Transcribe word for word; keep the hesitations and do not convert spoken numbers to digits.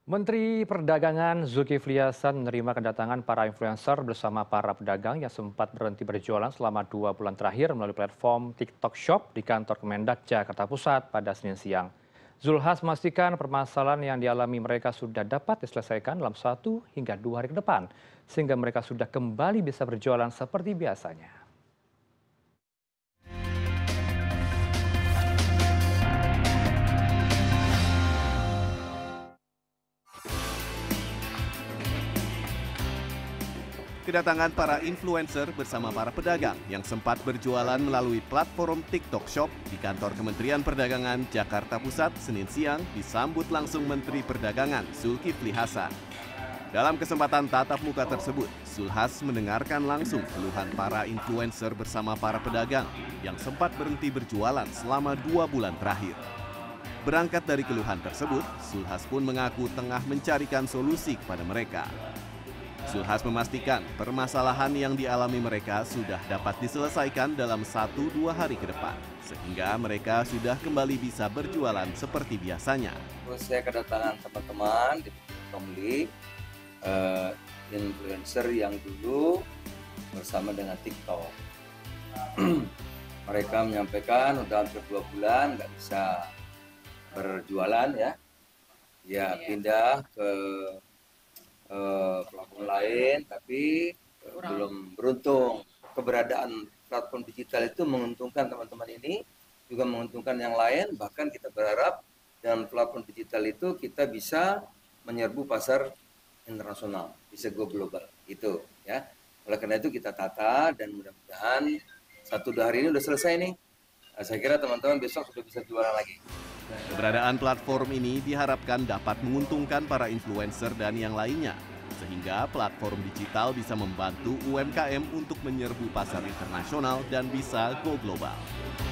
Menteri Perdagangan Zulkifli Hasan menerima kedatangan para influencer bersama para pedagang yang sempat berhenti berjualan selama dua bulan terakhir melalui platform TikTok Shop di kantor Kemendak Jakarta Pusat pada Senin siang. Zulhas memastikan permasalahan yang dialami mereka sudah dapat diselesaikan dalam satu hingga dua hari ke depan, sehingga mereka sudah kembali bisa berjualan seperti biasanya. Kedatangan para influencer bersama para pedagang yang sempat berjualan melalui platform TikTok Shop di kantor Kementerian Perdagangan Jakarta Pusat Senin siang disambut langsung Menteri Perdagangan Zulkifli Hasan. Dalam kesempatan tatap muka tersebut, Zulhas mendengarkan langsung keluhan para influencer bersama para pedagang yang sempat berhenti berjualan selama dua bulan terakhir. Berangkat dari keluhan tersebut, Zulhas pun mengaku tengah mencarikan solusi kepada mereka. Zulhas memastikan permasalahan yang dialami mereka sudah dapat diselesaikan dalam satu dua hari ke depan, sehingga mereka sudah kembali bisa berjualan seperti biasanya. Terus saya kedatangan teman-teman di pembeli uh, influencer yang dulu bersama dengan TikTok. Mereka menyampaikan udah hampir dua bulan nggak bisa berjualan ya, ya pindah ke Uh, platform lain, tapi uh, belum beruntung. Keberadaan platform digital itu menguntungkan teman-teman ini, juga menguntungkan yang lain. Bahkan kita berharap dengan platform digital itu kita bisa menyerbu pasar internasional, bisa go global. Itu ya. Oleh karena itu kita tata dan mudah-mudahan satu dua hari ini udah selesai nih. Nah, saya kira teman-teman besok sudah bisa jualan lagi. Keberadaan platform ini diharapkan dapat menguntungkan para influencer dan yang lainnya, sehingga platform digital bisa membantu U M K M untuk menyerbu pasar internasional dan bisa go global.